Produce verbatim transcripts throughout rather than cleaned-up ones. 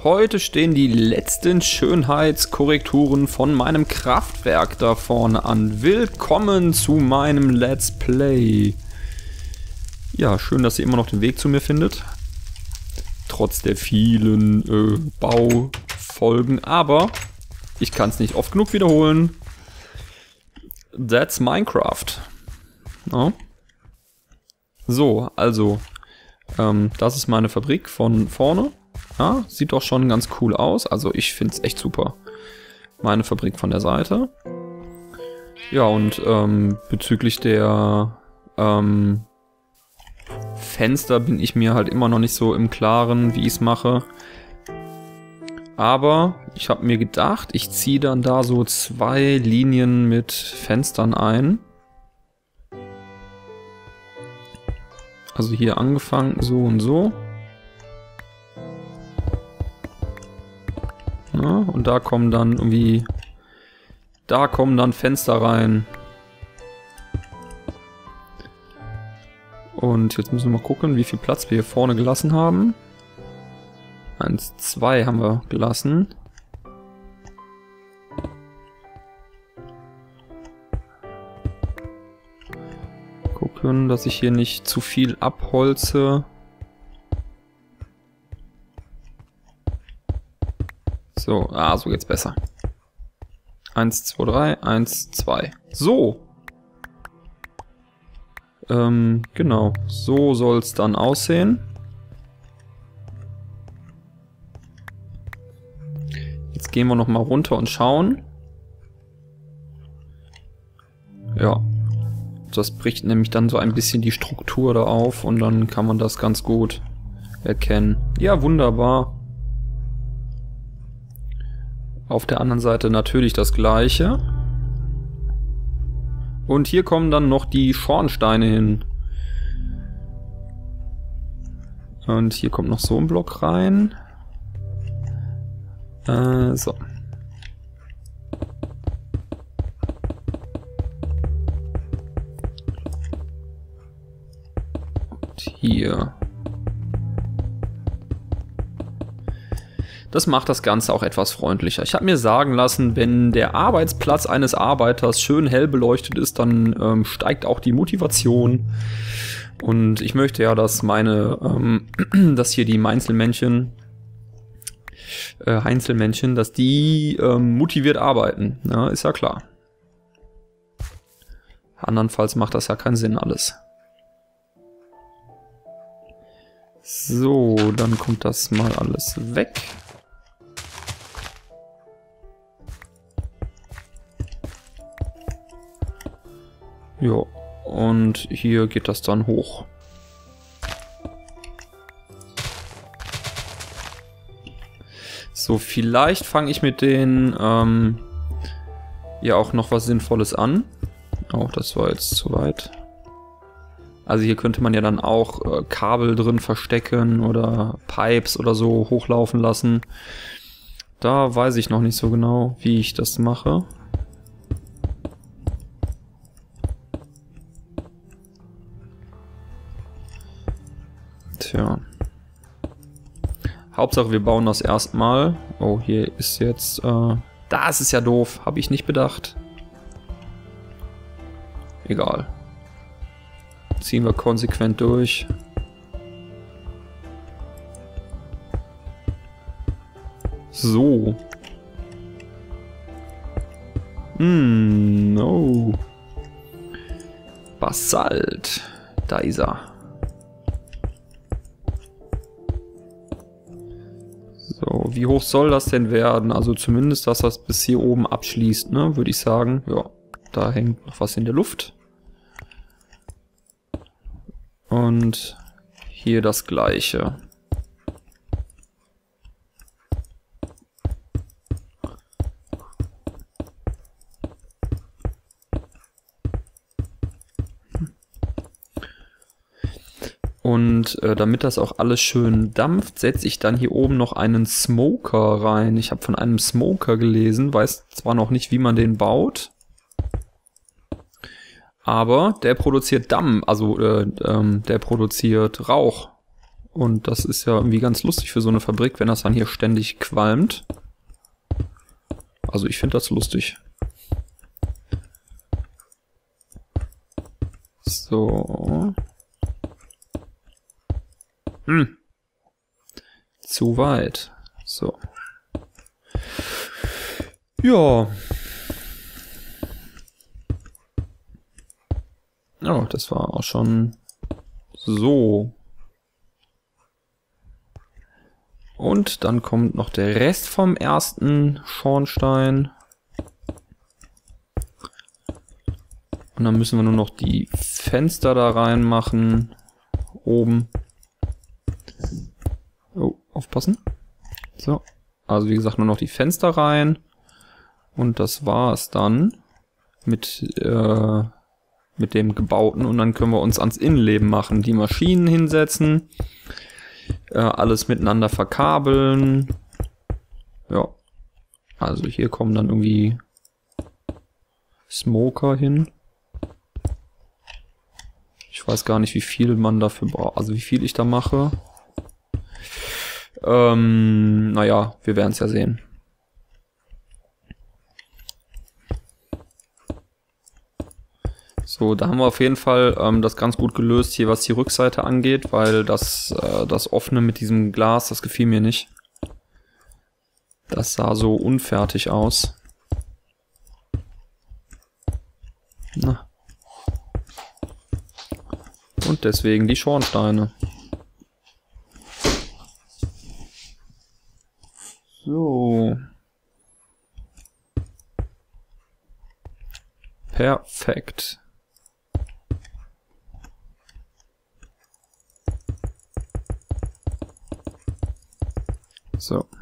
Heute stehen die letzten Schönheitskorrekturen von meinem Kraftwerk da vorne an. Willkommen zu meinem Let's Play. Ja, schön, dass ihr immer noch den Weg zu mir findet. Trotz der vielen äh, Baufolgen. Aber ich kann es nicht oft genug wiederholen. That's Minecraft. Ja. So, also, ähm, das ist meine Fabrik von vorne. Ja, sieht doch schon ganz cool aus. Also ich finde es echt super. Meine Fabrik von der Seite. Ja, und ähm, bezüglich der ähm, Fenster bin ich mir halt immer noch nicht so im Klaren, wie ich es mache. Aber ich habe mir gedacht, ich ziehe dann da so zwei Linien mit Fenstern ein. Also hier angefangen so und so. Ja, und da kommen dann irgendwie, da kommen dann Fenster rein. Und jetzt müssen wir mal gucken, wie viel Platz wir hier vorne gelassen haben. Eins, zwei haben wir gelassen. Gucken, dass ich hier nicht zu viel abholze. So, ah, so geht's besser. Eins, zwei, drei, eins, zwei. So. Ähm, genau. So soll's dann aussehen. Jetzt gehen wir nochmal runter und schauen. Ja. Das bricht nämlich dann so ein bisschen die Struktur da auf und dann kann man das ganz gut erkennen. Ja, wunderbar. Auf der anderen Seite natürlich das gleiche. Und hier kommen dann noch die Schornsteine hin. Und hier kommt noch so ein Block rein. Äh, so. Und hier. Das macht das Ganze auch etwas freundlicher. Ich habe mir sagen lassen, wenn der Arbeitsplatz eines Arbeiters schön hell beleuchtet ist, dann ähm, steigt auch die Motivation. Und ich möchte ja, dass meine, ähm, dass hier die Heinzelmännchen, äh, Heinzelmännchen, dass die ähm, motiviert arbeiten. Ja, ist ja klar. Andernfalls macht das ja keinen Sinn alles. So, dann kommt das mal alles weg. Ja, und hier geht das dann hoch. So, vielleicht fange ich mit den ähm, ja auch noch was Sinnvolles an. Oh, das war jetzt zu weit. Also hier könnte man ja dann auch äh, Kabel drin verstecken oder Pipes oder so hochlaufen lassen. Da weiß ich noch nicht so genau, wie ich das mache. Tja. Hauptsache wir bauen das erstmal. Oh, hier ist jetzt... Äh, das ist ja doof. Habe ich nicht bedacht. Egal. Ziehen wir konsequent durch. So. Hm, no. Basalt. Da ist er. So, wie hoch soll das denn werden? Also zumindest, dass das bis hier oben abschließt, ne? Würde ich sagen. Ja, da hängt noch was in der Luft. Und hier das gleiche. Und äh, damit das auch alles schön dampft, setze ich dann hier oben noch einen Smoker rein. Ich habe von einem Smoker gelesen, weiß zwar noch nicht, wie man den baut. Aber der produziert Damm, also äh, ähm, der produziert Rauch. Und das ist ja irgendwie ganz lustig für so eine Fabrik, wenn das dann hier ständig qualmt. Also ich finde das lustig. So. Hm. Zu weit. So. Ja. Oh, das war auch schon so. Und dann kommt noch der Rest vom ersten Schornstein. Und dann müssen wir nur noch die Fenster da reinmachen. Oben. Oh, aufpassen. So. Also wie gesagt, nur noch die Fenster rein. Und das war's dann mit, äh, mit dem Gebauten. Und dann können wir uns ans Innenleben machen. Die Maschinen hinsetzen. Äh, alles miteinander verkabeln. Ja. Also hier kommen dann irgendwie Smoker hin. Ich weiß gar nicht, wie viel man dafür braucht. Also wie viel ich da mache. Ähm, naja, wir werden es ja sehen. So, da haben wir auf jeden Fall ähm, das ganz gut gelöst hier, was die Rückseite angeht, weil das, äh, das offene mit diesem Glas, das gefiel mir nicht. Das sah so unfertig aus. Na. Und deswegen die Schornsteine. So. Perfekt. So.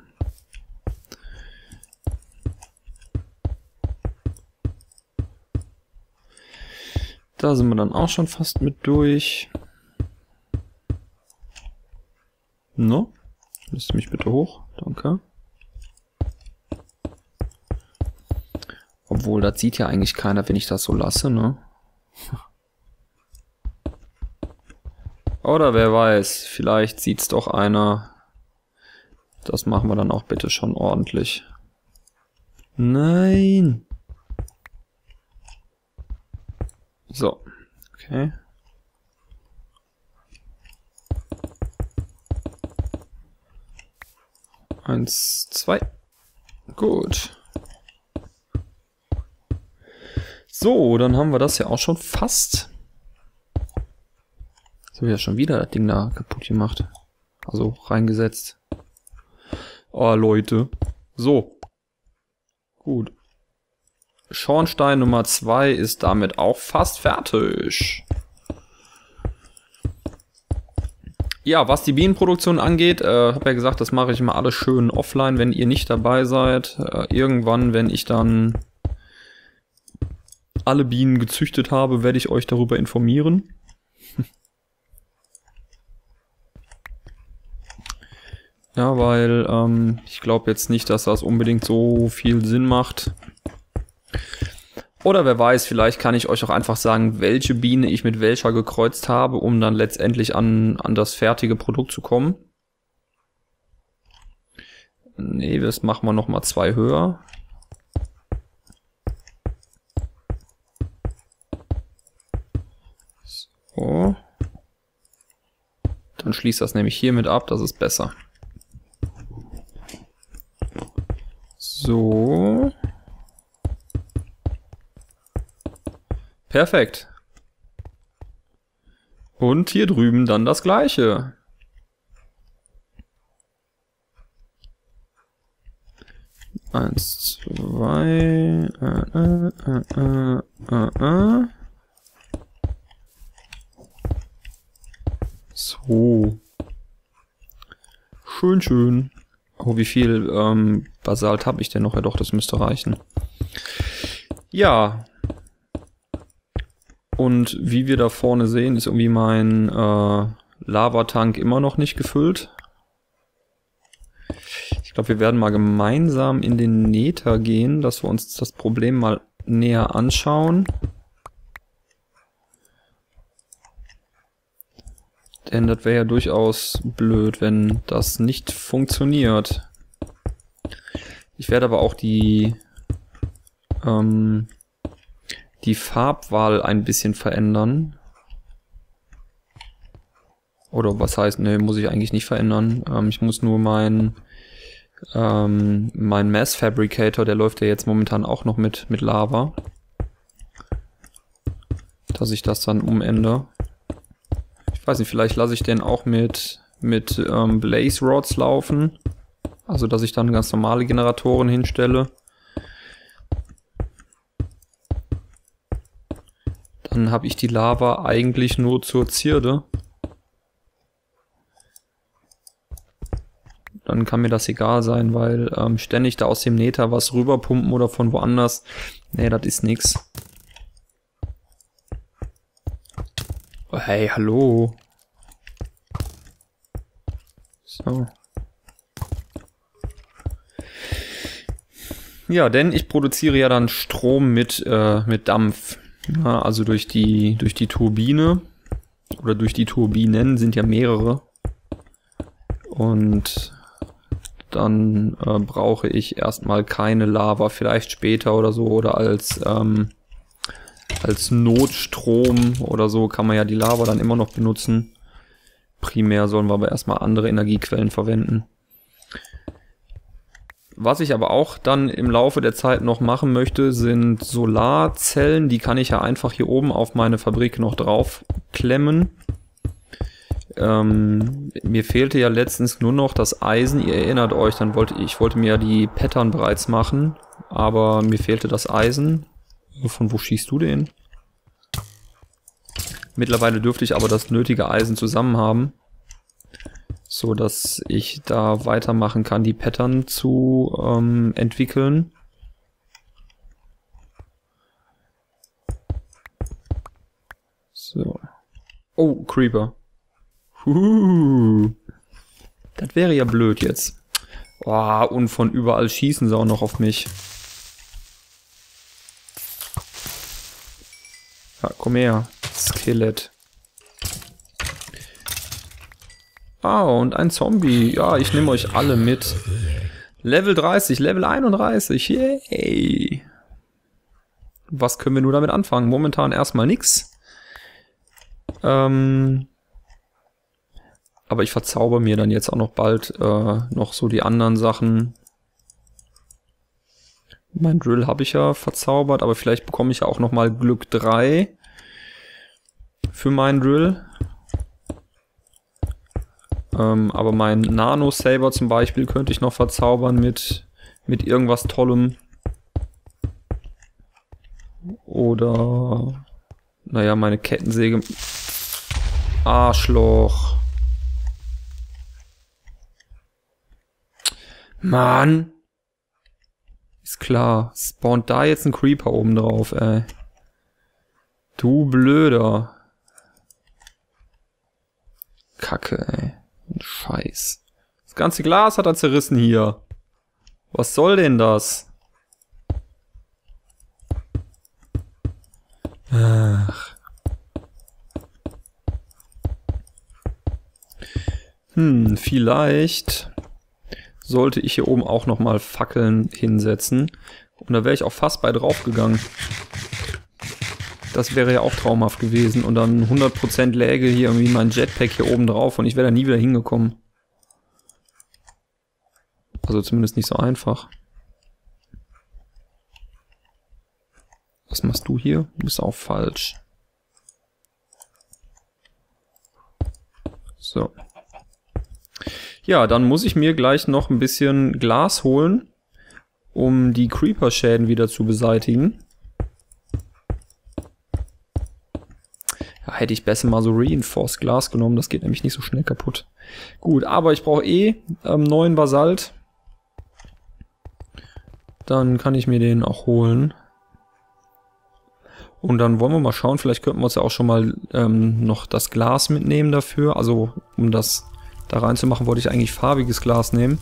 Da sind wir dann auch schon fast mit durch. No? Lässt mich bitte hoch. Danke. Obwohl, das sieht ja eigentlich keiner, wenn ich das so lasse, ne? Oder wer weiß, vielleicht sieht's doch einer. Das machen wir dann auch bitte schon ordentlich. Nein! So, okay. Eins, zwei. Gut. So, dann haben wir das ja auch schon fast. So, ja schon wieder das Ding da kaputt gemacht. Also reingesetzt. Oh, Leute. So. Gut. Schornstein Nummer zwei ist damit auch fast fertig. Ja, was die Bienenproduktion angeht, äh, habe ja gesagt, das mache ich immer alles schön offline, wenn ihr nicht dabei seid. Äh, irgendwann, wenn ich dann alle Bienen gezüchtet habe, werde ich euch darüber informieren. Ja, weil ähm, ich glaube jetzt nicht, dass das unbedingt so viel Sinn macht. Oder wer weiß, vielleicht kann ich euch auch einfach sagen, welche Biene ich mit welcher gekreuzt habe, um dann letztendlich an, an das fertige Produkt zu kommen. Nee, das machen wir nochmal zwei höher. So. Dann schließt das nämlich hiermit ab, das ist besser. So. Perfekt. Und hier drüben dann das gleiche. Eins, zwei. Äh, äh, äh, äh, äh. So. Schön, schön. Oh, wie viel ähm, Basalt habe ich denn noch? Ja doch, das müsste reichen. Ja. Und wie wir da vorne sehen, ist irgendwie mein äh, Lavatank immer noch nicht gefüllt. Ich glaube, wir werden mal gemeinsam in den Nether gehen, dass wir uns das Problem mal näher anschauen. Denn das wäre ja durchaus blöd, wenn das nicht funktioniert. Ich werde aber auch die, ähm, die Farbwahl ein bisschen verändern. Oder was heißt, ne, muss ich eigentlich nicht verändern. Ähm, ich muss nur mein, ähm, mein Mass Fabricator, der läuft ja jetzt momentan auch noch mit, mit Lava. Dass ich das dann umändere. Ich weiß nicht, vielleicht lasse ich den auch mit, mit ähm, Blaze Rods laufen. Also, dass ich dann ganz normale Generatoren hinstelle. Dann habe ich die Lava eigentlich nur zur Zierde. Dann kann mir das egal sein, weil ähm, ständig da aus dem Nether was rüberpumpen oder von woanders. Nee, das ist nix. Oh, hey, hallo. So. Ja, denn ich produziere ja dann Strom mit, äh, mit Dampf. Ja, also durch die, durch die Turbine. Oder durch die Turbinen sind ja mehrere. Und dann äh, brauche ich erstmal keine Lava, vielleicht später oder so, oder als, ähm, als Notstrom oder so kann man ja die Lava dann immer noch benutzen. Primär sollen wir aber erstmal andere Energiequellen verwenden. Was ich aber auch dann im Laufe der Zeit noch machen möchte, sind Solarzellen. Die kann ich ja einfach hier oben auf meine Fabrik noch drauf klemmen. Ähm, mir fehlte ja letztens nur noch das Eisen. Ihr erinnert euch, dann wollte ich wollte mir ja die Pattern bereits machen, aber mir fehlte das Eisen. Von wo schießt du den? Mittlerweile dürfte ich aber das nötige Eisen zusammen haben, so dass ich da weitermachen kann, die Pattern zu ähm, entwickeln. So. Oh, Creeper. Huhu. Das wäre ja blöd jetzt. Oh, und von überall schießen sie auch noch auf mich. Ja, komm her. Skelett. Ah, und ein Zombie. Ja, ich nehme euch alle mit. Level dreißig, Level einunddreißig. Yay. Was können wir nur damit anfangen? Momentan erstmal nix. Ähm... Aber ich verzauber mir dann jetzt auch noch bald äh, noch so die anderen Sachen. Mein Drill habe ich ja verzaubert, aber vielleicht bekomme ich ja auch noch mal Glück drei für meinen Drill. Ähm, aber mein Nano Saber zum Beispiel könnte ich noch verzaubern mit, mit irgendwas Tollem. Oder, naja, meine Kettensäge. Arschloch. Mann! Ist klar. Spawnt da jetzt ein Creeper oben drauf, ey. Du Blöder. Kacke, ey. Scheiß. Das ganze Glas hat er zerrissen hier. Was soll denn das? Ach. Hm, vielleicht sollte ich hier oben auch nochmal Fackeln hinsetzen. Und da wäre ich auch fast bei drauf gegangen. Das wäre ja auch traumhaft gewesen. Und dann hundert Prozent läge hier irgendwie mein Jetpack hier oben drauf und ich wäre da nie wieder hingekommen. Also zumindest nicht so einfach. Was machst du hier? Du bist auch falsch. So. Ja, dann muss ich mir gleich noch ein bisschen Glas holen, um die Creeper-Schäden wieder zu beseitigen. Ja, hätte ich besser mal so Reinforced Glas genommen, das geht nämlich nicht so schnell kaputt. Gut, aber ich brauche eh ähm, neuen Basalt. Dann kann ich mir den auch holen. Und dann wollen wir mal schauen, vielleicht könnten wir uns ja auch schon mal ähm, noch das Glas mitnehmen dafür. Also um das da reinzumachen, wollte ich eigentlich farbiges Glas nehmen.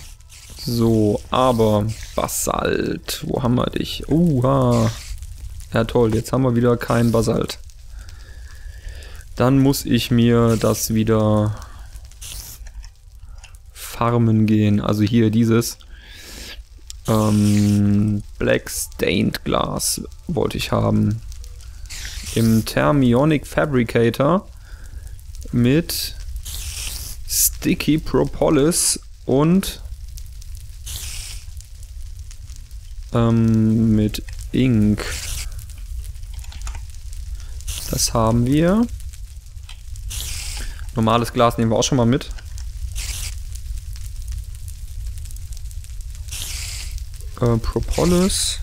So, aber Basalt, wo haben wir dich? Uha. Ja toll, jetzt haben wir wieder kein Basalt. Dann muss ich mir das wieder farmen gehen. Also hier dieses ähm, Black Stained Glass wollte ich haben. Im Thermionic Fabricator mit Sticky Propolis und ähm, mit Ink. Das haben wir. Normales Glas nehmen wir auch schon mal mit. Äh, Propolis.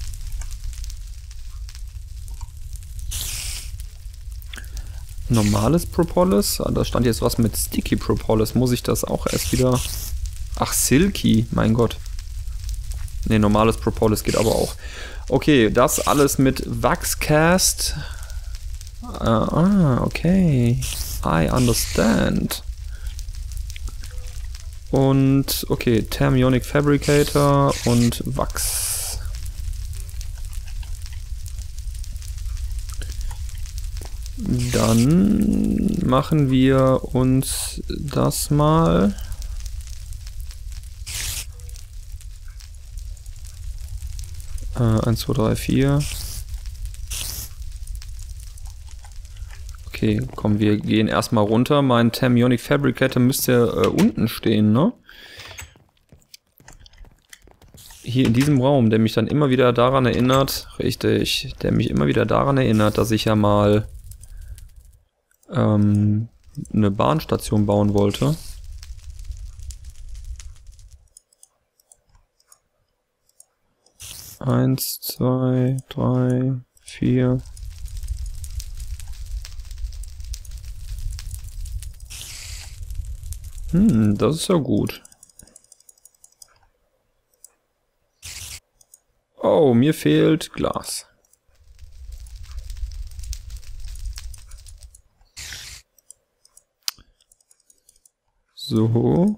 Normales Propolis. Ah, da stand jetzt was mit Sticky Propolis. Muss ich das auch erst wieder... Ach, Silky. Mein Gott. Ne, normales Propolis geht aber auch. Okay, das alles mit Wachscast. Ah, okay. I understand. Und, okay, Thermionic Fabricator und Wachs. Dann machen wir uns das mal. Äh, eins, zwei, drei, vier. Okay, komm, wir gehen erstmal runter. Mein Thermionic Fabricator müsste äh, unten stehen, ne? Hier in diesem Raum, der mich dann immer wieder daran erinnert, richtig, der mich immer wieder daran erinnert, dass ich ja mal ähm, eine Bahnstation bauen wollte. Eins, zwei, drei, vier... Hm, das ist ja gut. Oh, mir fehlt Glas. So.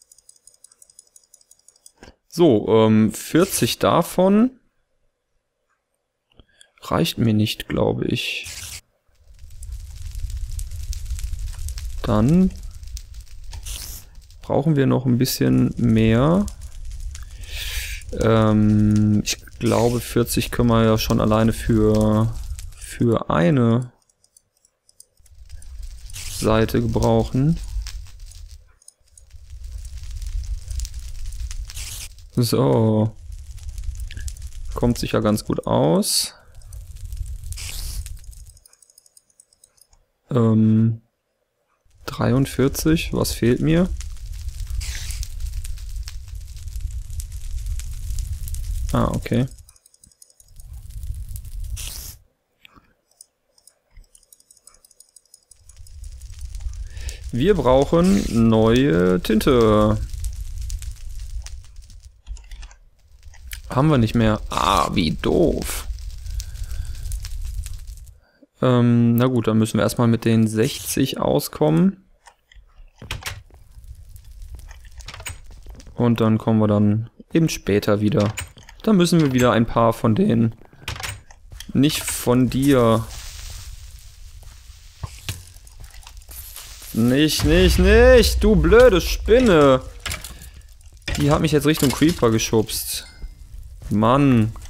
So, ähm, vierzig davon reicht mir nicht, glaube ich. Dann brauchen wir noch ein bisschen mehr. Ähm, ich glaube, vierzig können wir ja schon alleine für, für eine Seite gebrauchen. So. Kommt sicher ganz gut aus. Ähm, dreiundvierzig, was fehlt mir? Ah, okay. Wir brauchen neue Tinte. Haben wir nicht mehr. Ah, wie doof. Ähm, na gut, dann müssen wir erstmal mit den sechzig auskommen. Und dann kommen wir dann eben später wieder. Dann müssen wir wieder ein paar von denen. Nicht von dir. Nicht, nicht, nicht! Du blöde Spinne! Die hat mich jetzt Richtung Creeper geschubst. Mann.